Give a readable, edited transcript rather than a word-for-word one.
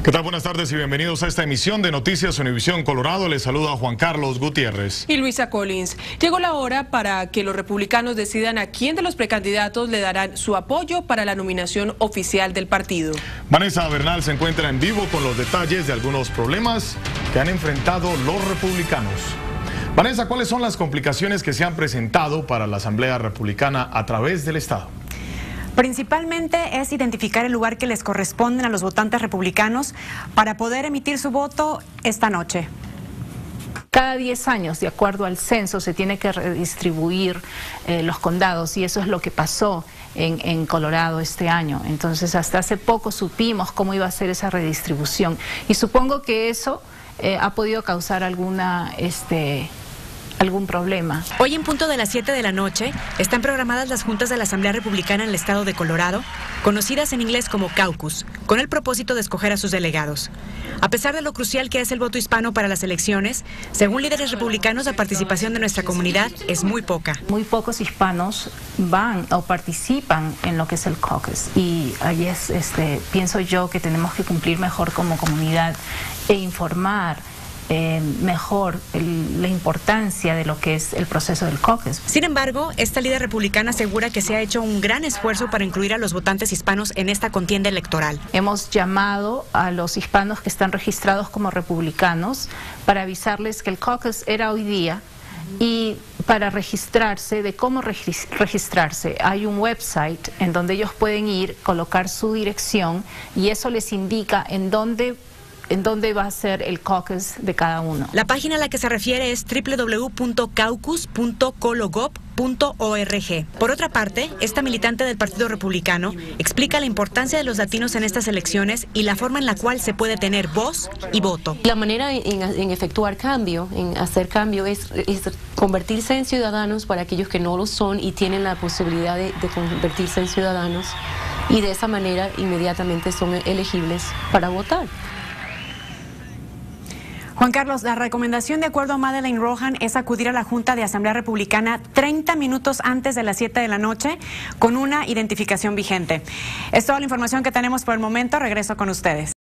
¿Qué tal? Buenas tardes y bienvenidos a esta emisión de Noticias Univisión Colorado. Les saluda Juan Carlos Gutiérrez. Y Luisa Collins. Llegó la hora para que los republicanos decidan a quién de los precandidatos le darán su apoyo para la nominación oficial del partido. Vanessa Bernal se encuentra en vivo con los detalles de algunos problemas que han enfrentado los republicanos. Vanessa, ¿cuáles son las complicaciones que se han presentado para la Asamblea Republicana a través del Estado? Principalmente es identificar el lugar que les corresponden a los votantes republicanos para poder emitir su voto esta noche. Cada 10 años, de acuerdo al censo, se tiene que redistribuir los condados y eso es lo que pasó en Colorado este año. Entonces, hasta hace poco supimos cómo iba a ser esa redistribución y supongo que eso ha podido causar algún problema. Hoy en punto de las 7 de la noche están programadas las juntas de la Asamblea Republicana en el estado de Colorado, conocidas en inglés como caucus, con el propósito de escoger a sus delegados. A pesar de lo crucial que es el voto hispano para las elecciones, según líderes republicanos, la participación de nuestra comunidad es muy poca. Muy pocos hispanos van o participan en lo que es el caucus y ahí pienso yo que tenemos que cumplir mejor como comunidad e informar mejor la importancia de lo que es el proceso del caucus. Sin embargo, esta líder republicana asegura que se ha hecho un gran esfuerzo para incluir a los votantes hispanos en esta contienda electoral. Hemos llamado a los hispanos que están registrados como republicanos para avisarles que el caucus era hoy día y para registrarse, de cómo registrarse. Hay un website en donde ellos pueden ir, colocar su dirección y eso les indica en dónde va a ser el caucus de cada uno. La página a la que se refiere es www.caucus.cologov.org. Por otra parte, esta militante del Partido Republicano explica la importancia de los latinos en estas elecciones y la forma en la cual se puede tener voz y voto. La manera en efectuar cambio, en hacer cambio, es convertirse en ciudadanos para aquellos que no lo son y tienen la posibilidad de convertirse en ciudadanos, y de esa manera inmediatamente son elegibles para votar. Juan Carlos, la recomendación de acuerdo a Madeleine Rohan es acudir a la Junta de Asamblea Republicana 30 minutos antes de las 7 de la noche con una identificación vigente. Es toda la información que tenemos por el momento. Regreso con ustedes.